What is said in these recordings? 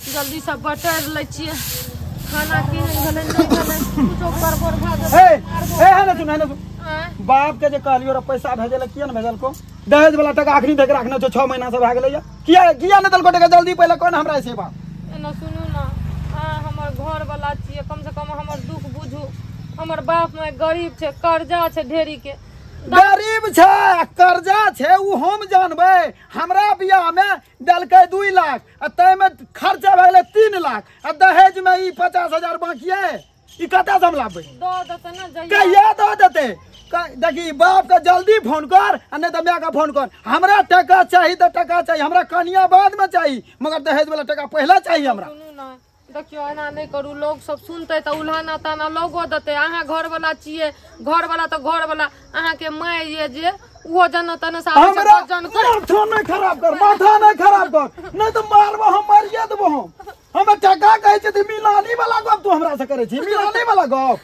जल्दी से बटर ले छिए खाना की भले नहीं भले कुछो गड़बड़ भ ए है ना सुन बाप के जे कहलियो रे पैसा भेजे ले किया न भेजल को दहेज वाला टका आखरी देख रखना छ 6 महीना से भ गेलै किया न दल को टका जल्दी पहले कोन हमरा से बात एना सुनू ना हमर घर वाला छिए कम से कम हमर दुख बुझू हमर बाप में गरीब छे कर्जा छे ढेरी के गरीब छे कर्जा छे उ हम जानबे हमरा बियाह में दलकै 2 लाख आ तै में खर्चा भ गेलै 3 लाख आ दहेज में ई 50,000 बाकी है ई कता से हम लाबे दो देते ना कहिया दो देते देखी बाप का जल्दी फोन कर नहीं तो मैं का फोन कर हमरा टका चाहिए तो टका चाहिए हमरा कनिया बाद में चाहिए मगर दहेज वाला टका पहला चाहिए हमरा देखियो एना नहीं करू लोग सब सुनते तो उल्हाना ताना लोगो देते अहाँ घर वाला छिए घर वाला तो घर वाला अहाँ के माय ये जे वो जन तने से हमरा माथा नहीं खराब कर नहीं तो मारबो हम मारिए देबो हम टका कहै छै त मिलानी वाला गप तू हमरा से करे छी मिलानी वाला गप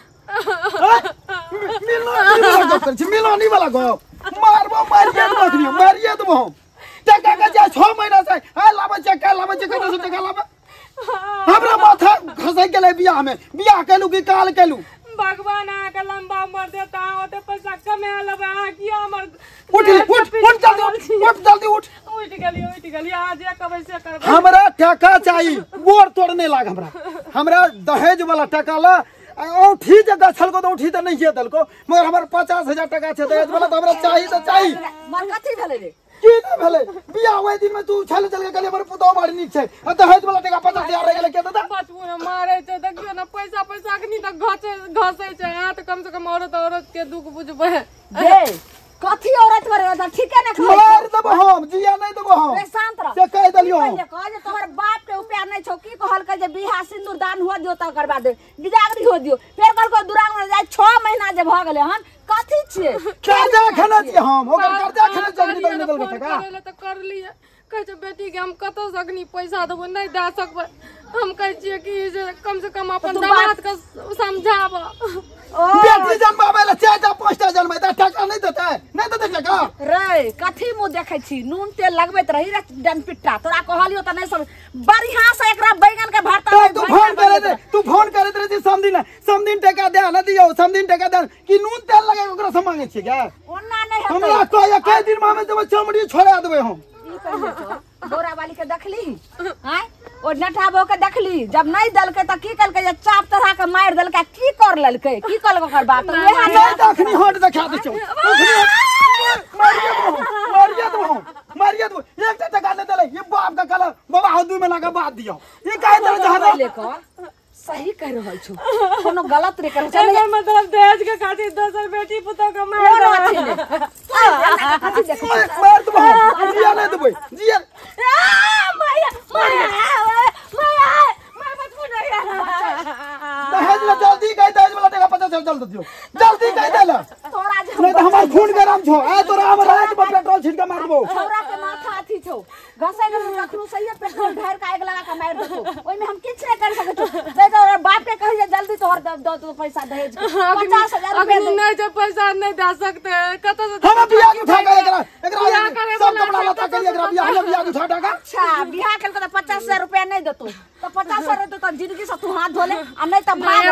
मिलानी वाला गप मारबो मारिए देबो टका के जा 6 महीना से लाबे टका कत से टका लाबे हमरा माथा खसै गेलै बियाह में बियाह केलु कि काल केलु भगवान आ के लंबा उम्र देता ओते पैसा कमे लेबे आ किया हमर उठ जल्दी उठ गेली आज एक कबै से करबे हमरा टका चाहिए गोर तोड़ने लाग हमरा दहेज वाला टका ला औठी जगह छलको तो औठी त नहीं छै दलको मगर हमर 50,000 टका छै दहेज वाला तो हमरा चाहिए तो चाहिए मन कथि भेलै रे की नहीं भेले बियाह ओइ दिन में तू चल के कहले हमर पुतौ बड़ी नीक छै दहेज वाला टका 50,000 रह गेले के दादा बचपन में मारे छै देखियो ना पैसा अखनी तक घसै छै हां त कम से कम औरत के दुख बुझबे दे कथि औरत मरे त ठीके न खाइ मार देबो हम जिया नहीं देबो हम शांत रह से कह देलियो कह जे तोहर बाप के उपाय नहीं छौ की कहल के जे बियाह सिंदूर दान हुआ दियो त करबा दे बिदागरी हो दियो फेर कहलको दुरांग में जाय 6 महीना जे भ गेले हन कथि छिए कर्जा खने छी हम ओकर कर्जा खने जल्दी निकल के टका करे त कर लिए कह जे बेटी के हम कतो सकनी पैसा देबो नहीं दे सकबे हम कह छिए कि जे कम से कम अपन दामाद के समझाबो बेटी जन्माबे ले 4-5 जन्मे त टका नहीं देते टका रे कथि मु देखै छी नून तेल लगबैत रही रे डन पिट्टा तोरा कहलियो त नहीं सब बढ़िया से एकरा बैगन के भरता तू फोन करे रे समदिन टका दे न दियो समदिन टका दे कि नून तेल लगे ओकरा से मांगे छी क्या ओना नहीं हमरा तो एक दिन में जब चमड़ी छोड़ा देबे हम बोरा वाली के देखली हैं ओ नटाबो के देखली जब नहीं दलके त की कलके जे चाप तरह के मार दलके की कर ललके की कल ओकर बात यहां नहीं देखनी हट देखा दे छौ मारिए दो एक टका नहीं देले ये बाप का कल बाबा हदू में लगा बात दियो ये काहे तरह जहां लेकर सही कह रहल छौ कोनो गलत रे कर चल मतलब दहेज के खातिर दोसर बेटी पुतो के मार मार दो जिया नहीं देबै जिया दहेज ला जल्दी कह दहेज वाला टका 50,000 जल्दी दियो जल्दी कह देला तोरा नहीं तो हमार खून गरम छो आ तोरा हम रात में पेट्रोल छिड़का मार देबो छोरा के माथा अथी छौ घसै के रखनु सही पेट्रोल ढार के आग लगा के मार देतो ओइ में हम किछ नहीं कर सकै छौ दे तो बाप के कहिए जल्दी तोहर दो पैसा दहेज 50,000 रुपया नहीं जो पैसा नहीं दे सकते कत हम बियाह के उठा के एकरा सब कपड़ा लता के एकरा बियाह के उठा टका अच्छा बियाह के तो 50,000 रुपया नहीं देतो तो 50,000 देतो तो जिंदगी से तू हाथ धोले आ नहीं त भाग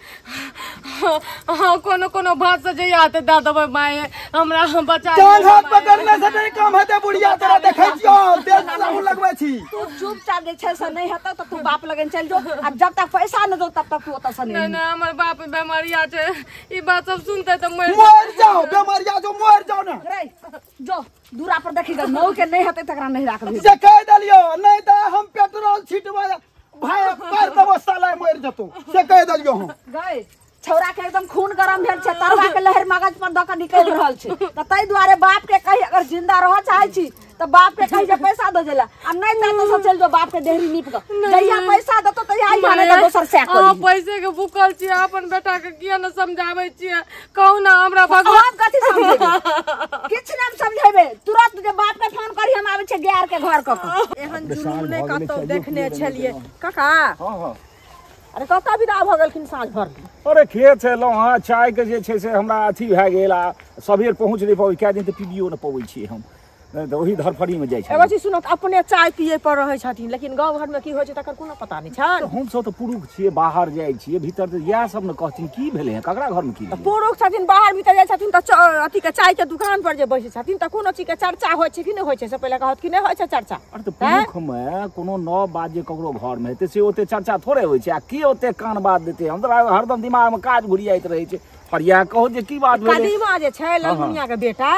हां कोनो भात से जे आते दा देबे माय हमरा बचा चांद हाथ पकड़ने से नहीं काम हेते बुढ़िया तोरा देखै छियो तेल साबुन लगबै छी तू चुपचाप जे छै से नहीं हेतौ तो तू बाप लगन चल जो अब जब तक पैसा न दो तब तक तू ओता से नहीं नहीं हमर बाप बीमारिया छै ई बात सब सुनते त मर जाओ बीमारिया जो मर जाओ ना रे जो दूरा पर देखिगा मौ के नहीं हेतै तकरा नहीं राखबे से कह दलियो नहीं त हम पेट्रोल छिटवा भाई पर दबो साला मर जतो से कह दलियो हम गए छौरा के एकदम खून गरम भेल छै तरवा के लहर मगज पर द के निकल रहल छै त तै दुआरे बाप के कहि अगर जिंदा रह चाहै छी तो बाप के कहि जे पैसा दे देला आ नहीं त तो चल जो बाप के देहरी नीप ग जइया पैसा दतो तइया आई जाने त दोसर से कर पैसे के भूखल छी अपन बेटा के किया न समझाबै छी कहू ना हमरा भगवान कथि समझेबे किछ नाम समझेबे तुरंत जे बाप के फोन करी हम आबै छै गैर के घर क एहन जुनून नै कतौ देखने छलिए काका हां हां अरे कक्का विदा भ गेलखिन साँझ भर अरे खेत छलौ हां चाय के जे छै से हमरा अथी भ गेल आ सबेर पहुँच नै पबै कै दिन त पीबियो न पबै छी हम नहीं तो वही धरफड़ी में जाइ छै। एगो चीज सुनत अपने चाय पिए पर रहै छथिन लेकिन गांव घर में की होइ छै तकर कोनो पता नहि छन। हम सब तो पुरुष छियै बाहर जाइ छियै भीतर तो इएह सब ने कहथिन की भेलै है ककरा घर में की भेलै। पुरुष छथिन बाहर भीतर जाइ छथिन त अथी के चाय के दुकान पर जे बैठे छथिन त कोनो चीज के चर्चा होइ छै कि नहि होइ छै से पहिले कहत कि नहि होइ छै चर्चा। अरे तो पुरुष में कोनो नौ बात जे ककरो घर में हेतै से ओते चर्चा थोड़े होइ छै आ की ओते कान बात देतै। हम तो हरदम दिमाग में काज घुरियाइत रहै छै फरिया कहो जे की बात भेलै। कदीमा जे छै ललमुनिया के बेटा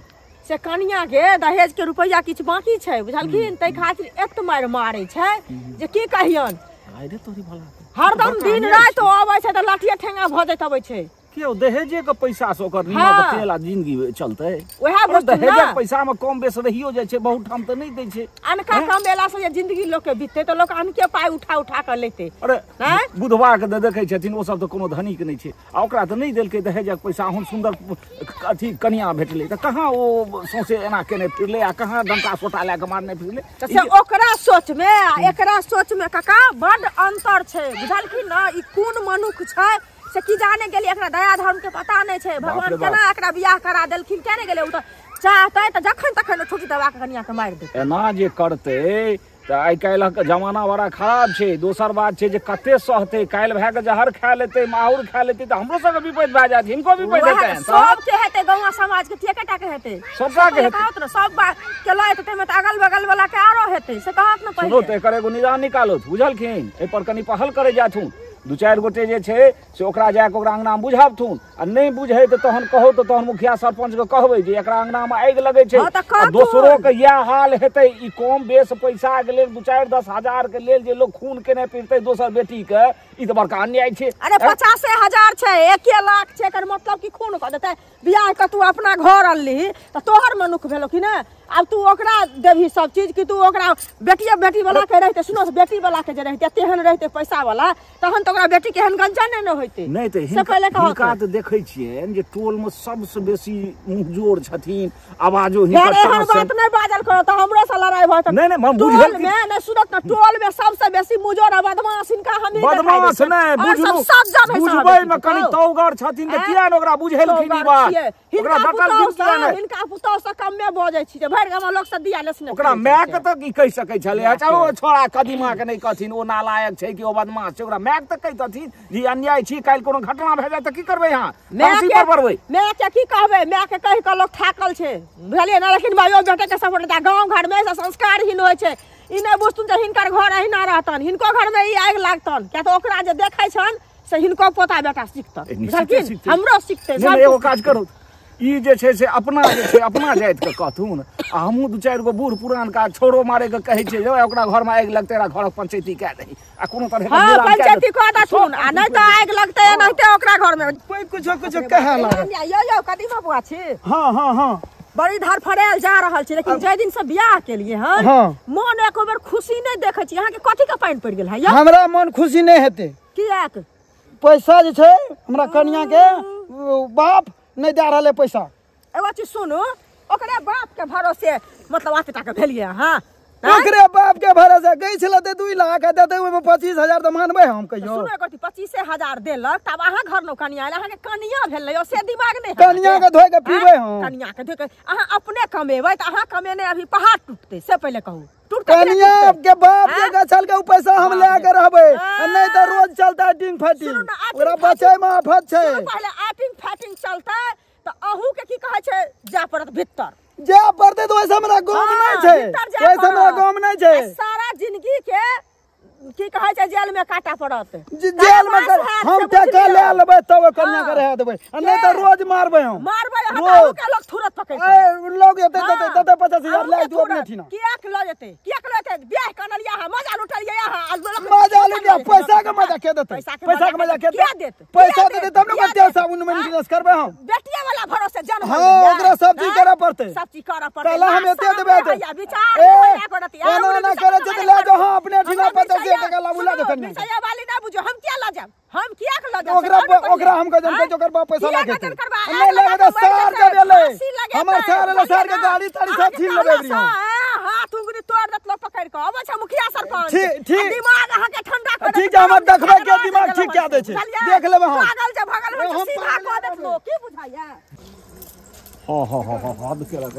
से कनिया के दहेज के रुपया किछ बाकी छै बुझलखिन तै खातिर एत मार मारै छै जे की कहियन। अरे तोरी भला हरदम दिन रात आबै छै त लाठिया ठेंगा भ जाइत अबै छै। के दहेजे के पैसा से ओकर नीमक तेल आ जिंदगी चलतै। ओहे वस्तु दहेज के पैसा में कम बेस रहियो जाइ छै बहुत ठाम त नहीं दै छै। अनका कमेला से जे जिंदगी लोग के बीतते त लोग अनके पाई उठा उठा के लेते। अरे बुधवा के देखै छथिन ओ सब त कोनो धनिक नहीं छै आ ओकरा त नहीं देलकै दहेजक पैसा। हम सुंदर अथी कन्या भेटलै त कहाँ ओ सौसे एना केने फिरलै आ कहाँ डंका सोटा ले के मारने फिरलै। से ओकरा सोच में आ एकरा सोच में काका बड़ अंतर छै बुझलखिन न। ई कोन मनुख छै से की जाने गेली एकरा दया धर्म के पता नहीं छै। भगवान केना एकरा बियाह करा देलखिन केने गेलै। उ त चाहतै त जखन तखन छोटी दबा के कनिया के मार देतै। एना जे करतै त आइ काल्हि के जमाना बड़ा खराब छै। दोसर बात छै जे कते सहतै काल्हि भए के जहर खा लेतै माहौर खा लेतै त हमरो सबके विपद भए जायत हिनको विपद हेतै। सब के हेतै गौवा समाज के एकेटा के हेतै सबका के हेतै कहत न सब बात के लय त में त अगल बगल वाला के आरो हेतै से कहत न सुनो पहिले। त एकर एगो निदान निकालो बुझलखिन ए पर कनी पहल करे जाथुन। दू चार गोटे जे छै से ओकरा जाके ओकरा अंगना में बुझाबथुन आ नहीं बुझे त तहन कहो त तहन मुखिया सरपंच के कहबै जे एकरा अंगना में आगि लगै छै आ दोसरो के इएह हाल हेतै। ई कम बेस पैसा के लेल 2-4-10 हजार के लेल जे लोग खून केने फिरतै दोसर बेटी के ई त बड़का अन्याय छै। अरे 50,000 छै 1 लाख छै एकर मतलब की खून क देतै। बियाह के तू अपना घर अनली त तोहर मनुख भेलो कि ना। अब तू ओकरा देबही सब चीज कि तू ओकरा बेटी वाला के रहते सुनो बेटी वाला के जे रहते तेहन रहते पैसा वाला तहन तो ओकरा बेटी के हन गंजन न होइते। नहीं तो हिनका त देखै छियन जे टोल में सबसे बेसी मुंहजोर छथिन आवाजो हिनकर एहन बात नहीं बाजल करो त हमरो से लड़ाई भत। नहीं हम टोल बुझल में न सुनत न टोल में सबसे बेसी मुजोर आ बदमाश हिनका हम ही बदमाश नहीं बुझलु बुझबै में कनी तौगर छथिन त किया न ओकरा बुझेलखिन ई बात ओकरा डटल किया न। हिनका पुतौ से कमे बजै छी जे भरि गाम लोग से दिया लेसने ओकरा माय के त की कह सकै छले चलो छोड़ा कदीमा के नहीं कहथिन ओ नालायक छै कि ओ बदमाश छै। ओकरा माय के त कहितथिन जी अन्याय छी काल कोनो घटना भए जाय त की करबै यहां फांसी पर पड़बै। मैं के की कहबै मैं के कहि के लोग ठाकल छै बुझलिए न। लेकिन भाइयो बेटे के सपोर्ट दा गांव घर में से संस्कार ही होय छै। ई नै बुझतुन जे हिनकर घर अहिना रहतन हिनको घर में ई आगि लागतन क्या तो ओकरा जे देखै छन से हिनको पोता बेटा सिखतन बुझलखिन हमरो सिखतै। सब एगो काज करू ई जे छै से अपना जे छै अपना जाइत के कहथुन आ हमहू 2-4 गो बूढ़ पुरान का छोरो मारे के कहै छै जे ओकरा घर में आगि लगतै घर पंचायती कए दही आ कोनो तरह के हां पंचायती कह दथुन आ नै त आगि लगतै एनाहिते ओकरा घर में कोई कुछो कहे लागे। यो कदीमा बुआ छी। हां बड़ी धर फड़ेल जा रहल छी लेकिन जे दिन से बियाह के लिए हन मन एको बेर खुशी नहीं देखै छी। अहाँ के कथि के पाइन पड़ गेल है या हमरा मन खुशी नहीं हेते किया पैसा जे छै हमरा कन्या के बाप नहीं दे रहले पैसा। एगो चीज सुनू ओकरे बाप के भरोसे मतलब आते टाके भेलिए हां ओकरे बाप के भरोसे गई छले ते 2 लाख देते ओय में 25,000 त मानबै हम कहियो। सुनो करती 25,000 देलक तब अहाँ घर नो कन्या आइल अहाँ के कन्या भेलै से दिमाग नहीं कन्या के धोय के पीबै हम कन्या के धोय के अहाँ अपने कमेबै त अहाँ कमेने अभी पहाड़ टूटते से पहले कहू कन्या के बाप के गछल के पैसा हम ले के रहबै नहीं त रोज चलता डिंग फाटिंग ओकरा बचै में आफत छै। पहले आटिंग फाटिंग चलता त अहू के की कहै छै जा पड़त भीतर जे पड़ते तो वैसे हमरा गांव में नहीं छै वैसे हमरा गांव में नहीं छै। सारा जिंदगी के की कहै छै जेल में काटा पड़त जेल में हम टका ले लेबै तब कन्या के रह देबै नहीं त रोज मारबै हम हटाओ के लोग तुरंत पकड़ ए लोग एते 50,000 ले तू अपने ठीना किया के लो जेते ब्याह करलिया है मजा लुटलिया है आज लोग मजा लिया पैसा के मजा के देते पैसा के मजा के देते पैसा देते तब न बच्चा साबुन में बिजनेस करबै हम बेटिया वाला भरोसे जन्म हां ओकरा सब चीज करे पड़ते सब चीज करे पड़ते पहले हम एते देबे विचार नहीं करती ना करे छै त ले जाओ हां अपने ठीना 50,000 टका ला बुला दे कन्या विषय वाली ना बुझो हम क्या ला जाब हम किया के ला जाब ओकरा हम कजन के जोकर बाप पैसा लागे नहीं लगे त सार के देले हमर सार के गाड़ी ताड़ी सब छीन लेबे रही हाथ उंगली तोड़ देत लोग पकड़ के अब छै मुखिया सरपंच ठीक दिमाग अहाँ के ठंडा कर ठीक है हम देखबै के दिमाग ठीक क्या दे छै देख लेबै हम पागल जे भगल हो सीधा कह देत लोग की बुझाइया हां हद केला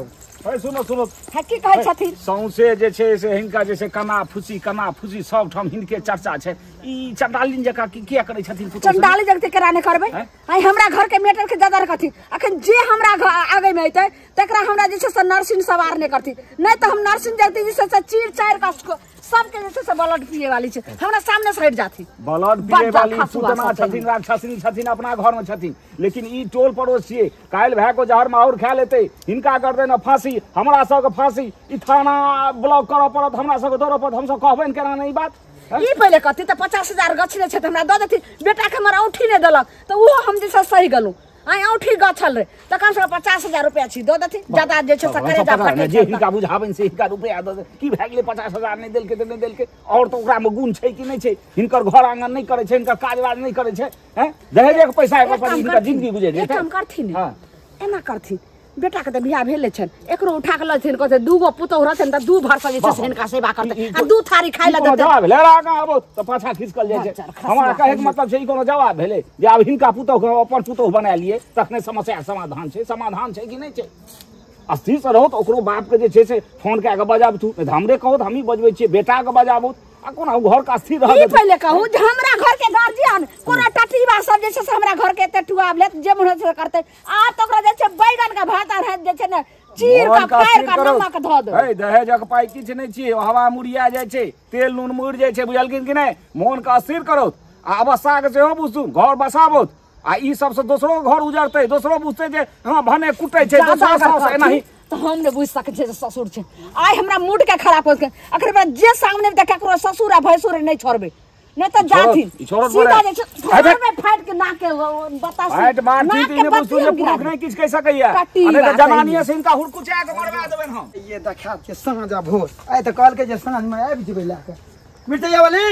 सुनो सुनो है की कहै छथिन सौंसे जे छै से हिनका जे छै कना फुसी सब ठाम हिनके चर्चा छै। ई चंडालिन जका की किया करै छथिन पुतौ चंडाली जगते केरा ने करबै आई हमरा घर के मैटर के ज्यादा रखथिन। अखन जे हमरा आगे में अइतै तकरा हमरा जे छै से नर्सिंग सवार ने करथिन। नहीं तो हम नर्सिंग जगते जे छै से चीर चार का सबके जे छै से ब्लड पिए वाली छै हमरा सामने से हट जाथी। ब्लड पिए वाली पूतना छथिन राक्षसनी छथिन अपना घर में छथिन। लेकिन ई टोल पड़ोस छियै काल्हि भए को जहर में और खा लेतै हिनका कर देना फांसी हमरा सब के फांसी। ई थाना ब्लॉक करऽ पड़त हमरा सब के दौड़ऽ पड़त। हम सब कहबै न केना नहीं बात ई पहले कहती तो 50,000 गछले छै हमरा द देती। बेटा के हमर औठी ने देलक तो वो हम जे छै सही गलू आई औठी गछल रे त कम से कम 50,000 रुपया छी द देती। ज्यादा जे छै सकरे जा फटे जे हिनका बुझाबन से हिनका रुपया द दे की भए गेलै 50,000 नहीं देलके त नहीं देलके। और तो ओकरा में गुण छै कि नहीं छै हिनकर घर आंगन नहीं करे छै हिनकर काजवाज नहीं करे छै हैं दहेज के पैसा पर हिनकर जिंदगी गुजर जेतै। काम करथिन एना करथिन बेटा के त बियाह भेले छन एकरो उठा के लथिन कहते दूगो पुतौ रहथिन त दू भर से जे छै हिनका सेवा करते आ दू थारी खाइ ल देते। जवाब भेले आगा आबो त पाछा खिसकल जाय छै। हमरा कहे के मतलब छै ई कोनो जवाब भेले जे आब हिनका पुतौ के अपन पुतौ बना लिए तखने समस्या समाधान छै। समाधान छै कि नहीं छै अस्थिर से रहो त ओकरो बाप के जे छै से फोन के के बजाब तू हमरे कहो त हम ही बजबै छियै बेटा के बजाबो आ कोना घर का स्थिर रह ई पहले कहू जे हमरा घर के गार्जियन कोना टटीबा सब जे छै से हमरा घर के टटुआ लेत जे मन से करते आ त ओकरा जे छै बैगन का भात आ जे छै ने चीर का फायर का नमक ध दे। ए दहेजक पाई किछ नहीं छियै हवा मुड़िया जाय छै तेल नून मुड़ जाय छै बुझलखिन कि नहीं। मोन का स्थिर करो आ अवस्था के सेहो बुझू घर बसाबो आ ई सब से दोसरो घर उजरते दोसरो बुझते जे हां भने कुटै छै दोसरो सास एनाही तो हम ने बुझ सके छै ससुर छै आई हमरा मूड के खराब हो के अखरे बाद जे सामने में ककरो ससुर आ भैसुर नहीं छोड़बे नहीं तो जाथी सीधा जे छै घर में फाइट के नाक के बता फाइट मार ठीक इने बुझू जे पुरुष नहीं किछ कह सकैया अरे त जनानिए से इनका हुड़कुचा के मरवा देबन हम। ये देखा के साँझ भोर आइ त कहल के जे साँझ में आबि जेबै ला के मिर्चैया वाली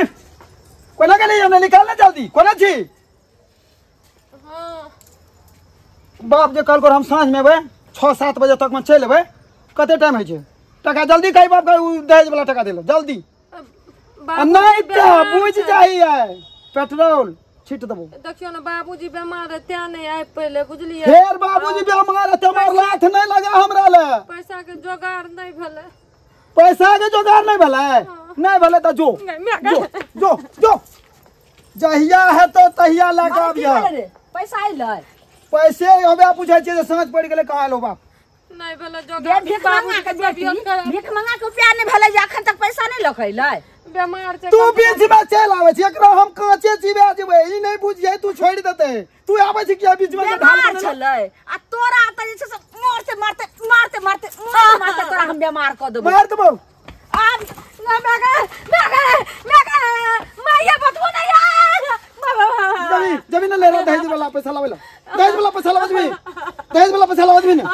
कोना के लिए हमने निकालना जल्दी कोना छी बाप जे कहल हम साँझ में एबै 6-7 बजे तक में चल एबै कते टाइम है छै टका जल्दी कही बाप दहेज वाला टका देलो जल्दी नहीं तो बुझ जाइए पेट्रोल छिट देबो। देखियो ना बाबूजी बीमार है त्या नहीं आइ पहले बुझलिए फेर बाबूजी बीमार है तमर लाठ नहीं लगा हमरा ले पैसा के जोगाड़ नहीं भेले पैसा के जोगाड़ नहीं भेले नहीं भेले त जो जो जो जहिया है तो तहिया लगाबिया पैसा आइले पैसे होबे पूछै छै जे साँझ पड़ गेलै कहाँ लो बाप नहीं भेले जोगाड़ भीख मंगा के भीख मंगा के रुपया नहीं भेले अखन तक पैसा नहीं लखैले बीमार छै तू बीच में चल आवे छै एकरा हम कांचे जीवे जेबै ई नहीं बुझियै तू छोड़ देते तू आवे छै कि बीच में बीमार छलै आ तोरा त जे छै से मारते तोरा हम बीमार क देबो मार देबो आब ना माया बतबो नहीं यार जमीन न ले रहा दहेज वाला पैसा लावे दहेज वाला पैसा लावे ना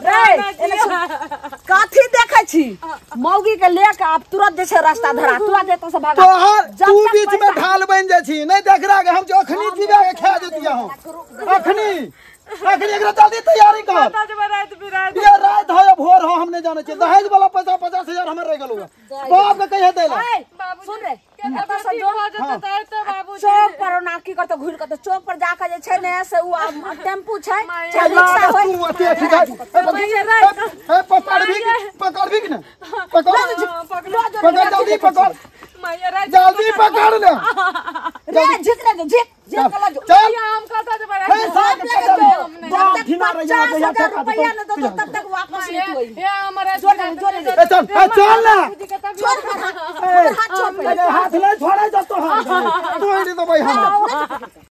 काथी देखे छी मौगी के लेके आप तुरंत जे छै रास्ता धरा तुरंत जेतो से भागा तू बीच में ढाल बन जाय छी नहीं देख रहा के हम जो अखनी जीवे के खा देतिया हम अखनी एकरा जल्दी तैयारी कर ये रात हो भोर हो हमने जाने छै दहेज वाला पैसा 50,000 हमर रह गेलो बाप के कहिए देला सुन रे चौक पर ना की करतो घुर के चौक पर जाके जे छै ने से उ टेम्पू छै रिक्शा होय पकड़ भी कि ना पकड़ जल्दी पकड़ जल्दी पकड़ ले रे जितने दे जे कला जो चल हम कहता जे बड़ा हे साथ ले जब तक रुपया न दो तब तक वापस नहीं होई ये हमारे चल ना छोड़ हाथ छोड़ हाथ ले छोड़े जतो हाथ तोड़ दे भाई हम